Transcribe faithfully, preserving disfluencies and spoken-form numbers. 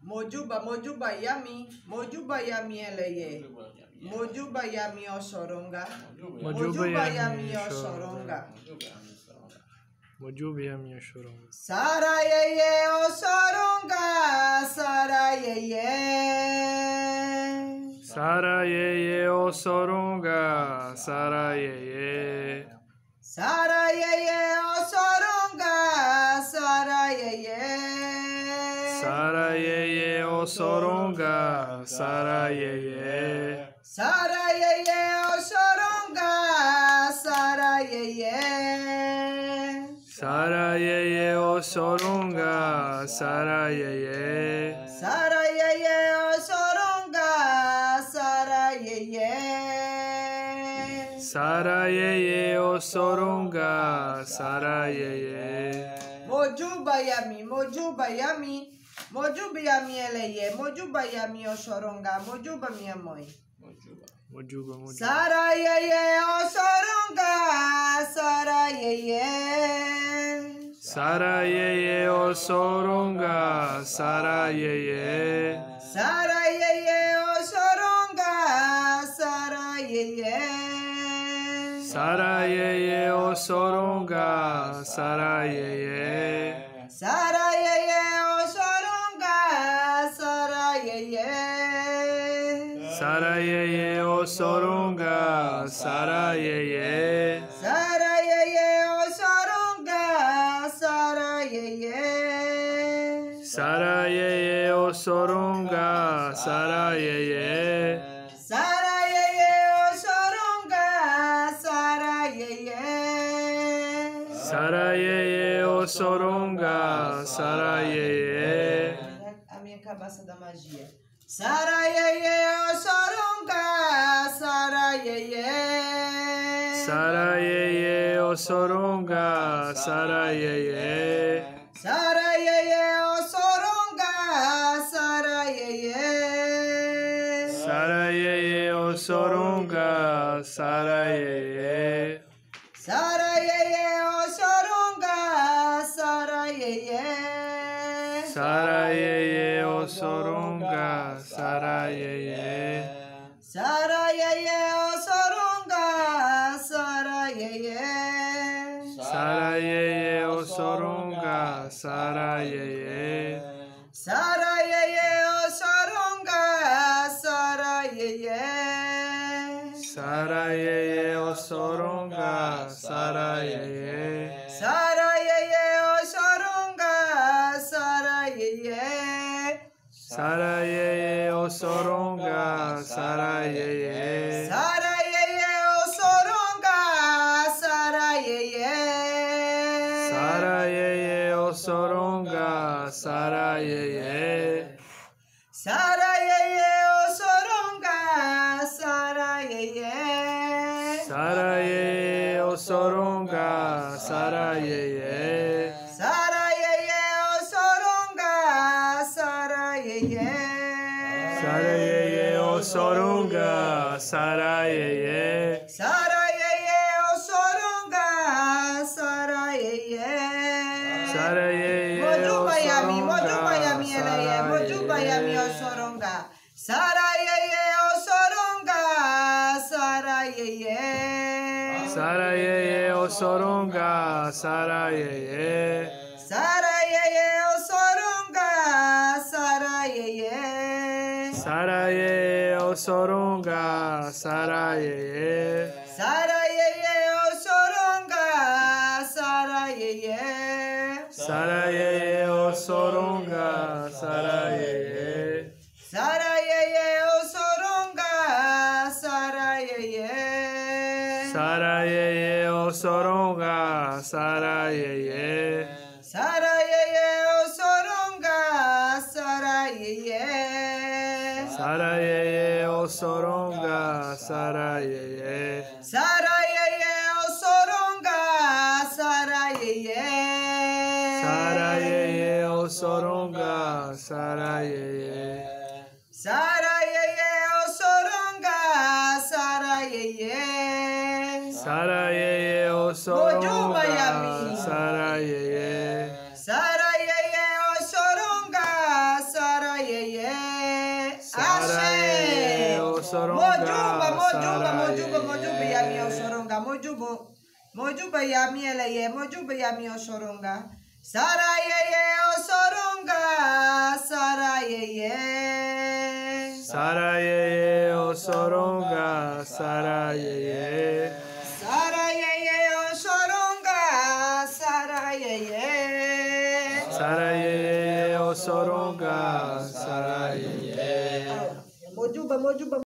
Mojuba, mojuba yami, mojuba yami eleye. Mojuba yami osoronga. Mojuba yami osoronga. Mojuba yami osoronga. Sara yeye osoronga, Sara yeye. Sara yeye osoronga, Sara yeye. Sara yeye osoronga, Sara yeye. Sara yeye osoronga, Sara yeye. Sara yeye osoronga, Sara yeye. Sara yeye osoronga, Sara yeye. Sara yeye osoronga, Sara yeye. Sara yeye osoronga, Sara yeye. Mojuba yami, mojuba yami. Mojuba yami eleye, mojuba yami osoronga, mojuba mi amoy. Mojuba, mojuba. Sara yeye osoronga, Sara yeye. Sara yeye osoronga, Sara yeye. Sara yeye osoronga, Sara yeye. Sara yeye osoronga, Sara yeye. Sara yeye osoronga, Sara yeye. Sara yeye osoronga, Sara yeye. Sara yeye osoronga, Sara yeye. Sara yeye osoronga, Sara yeye. Sara yeye osoronga, Sara yeye. Sara yeye osoronga, Sara yeye. A minha cabaça da magia. Sara yeye osoronga, Sara yeye. Sara yeye osoronga, Sara yeye. Sara yeye osoronga, Sara yeye. Sara yeye osoronga, Sara yeye. Sara yeye osoronga, Sara yeye. Sara yeye osoronga, Sara yeye. Sara yeye osoronga, Sara yeye. Sara yeye osoronga, Sara yeye. Sara yeye osoronga, Sara yeye. Sara yeye osoronga, Sara yeye. Sara yeye osoronga, Sara yeye. Sara yeye osoronga, Sara yeye. Sara yeye osoronga, Sara yeye. Sara yeye osoronga, Sara yeye. Sara yeye osoronga, Sara yeye. Sara yeye osoronga, Sara yeye. Sara yeye osoronga, Sara yeye. Sara yeye osoronga, Sara yeye. Sara yeye osoronga, Sara yeye. Sara yeye Mojuba yami, mojuba osoronga, yami eleye, Sara mojuba yami yeye. osoronga. Sara yeye osoronga, Sara yeye. Sara yeye osoronga, Sara yeye. Sara yeye osoronga, Sara yeye. Sara yeye osoronga, Sara yeye. Sara yeye osoronga, Sara yeye. Sara yeye osoronga, Sara yeye. Sara yeye osoronga, Sara yeye. Sara yeye osoronga, Sara yeye. Sara yeye osoronga, Sara yeye. Sara yeye osoronga, Sara yeye. Sara yeye osoronga, Sara yeye. Sara yeye osoronga, Sara yeye. Sara yeye osoronga, Sara yeye. Sara yeye Mojuba yami. osoronga, Sara yeye. Sara yeye osoronga, Sara yeye. osoronga. mojuba, mojuba, Sara mojuba, mojuba yami ye. osoronga, mojuba, mojuba yami eleye, mojuba yami osoronga. Sara ye ye osoronga, Sara ye ye. Sara ye ye osoronga. Sara ye ye. Sara ye ye osoronga, Sara ye ye. Sara ye ye osoronga. Sara ye ye. Mojuba, mojuba.